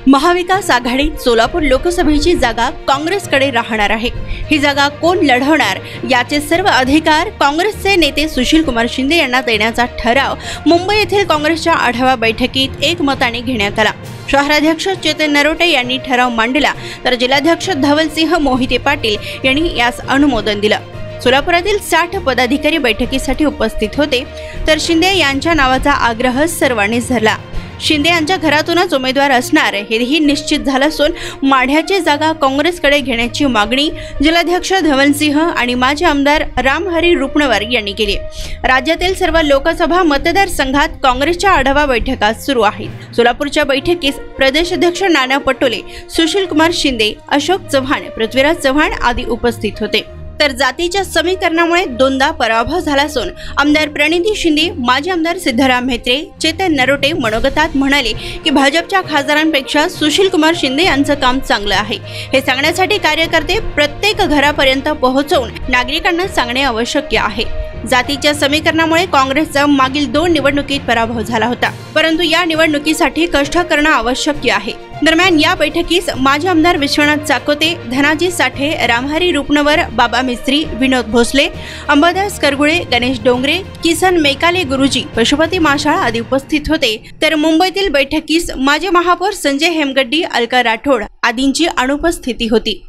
महाविकास आघाडीत सोलापूर लोकसभेची जागा काँग्रेसकडे राहणार आहे। ही जागा कोण लढवणार याचे सर्व अधिकार काँग्रेसचे नेते सुशीलकुमार शिंदे यांना देण्याचा ठराव मुंबई येथील काँग्रेसच्या आढावा बैठकीत एकमताने घेण्यात आला। शहराध्यक्ष चेतन नरोटे यांनी ठराव मांडला तर जिल्हाध्यक्ष धवलसिंह मोहिते पाटील यांनी यास अनुमोदन दिलं। सोलापुरातील 60 पदाधिकारी बैठकीसाठी उपस्थित होते तर शिंदे यांच्या नावाचा आग्रह सर्वांनी धरला। शिंदे यांच्या घरातूनच उमेदवार असणार हेही निश्चित झालं असून माढ्याची जागा काँग्रेसकडे घेण्याची मागणी जिल्हाध्यक्ष धवलसिंह आणि माजी आमदार रामहरी रुपनवर यांनी केली। राज्यातील सर्व लोकसभा मतदारसंघात काँग्रेसच्या आढावा बैठका सुरू आहेत। सोलापूरच्या बैठकीस प्रदेशाध्यक्ष नाना पटोले, सुशीलकुमार शिंदे, अशोक चव्हाण, पृथ्वीराज चव्हाण आदी उपस्थित होते। तर जातीच्या समीकरणामुळे दोनदा पराभव झाला असून आमदार प्रणिती शिंदे, माजी आमदार सिद्धराम म्हेत्रे, चेतन नरोटे मनोगतात म्हणाले की भाजपच्या खासदारांपेक्षा सुशीलकुमार शिंदे यांचं काम चांगलं आहे। हे सांगण्यासाठी कार्यकर्ते प्रत्येक घरापर्यंत पोहोचवून नागरिकांना सांगणे आवश्यक आहे। जातीच्या समीकरणामुळे काँग्रेसचा मागील 2 निवडणुकीत पराभव झाला होता, परंतु या निवडणुकीसाठी कष्ट करणं आवश्यक आहे। दरम्यान या बैठकीस माजी आमदार विश्वनाथ चाकोते, धनाजी साठे, रामहरी रुपनवर, बाबा मिस्त्री, विनोद भोसले, अंबादास करगुळे, गणेश डोंगरे, किसन मेकाले गुरुजी, पशुपती माशाळ आदी उपस्थित होते। तर मुंबईतील बैठकीस माजी महापौर संजय हेमगड्डी, अलका राठोड आदींची अनुपस्थिती होती।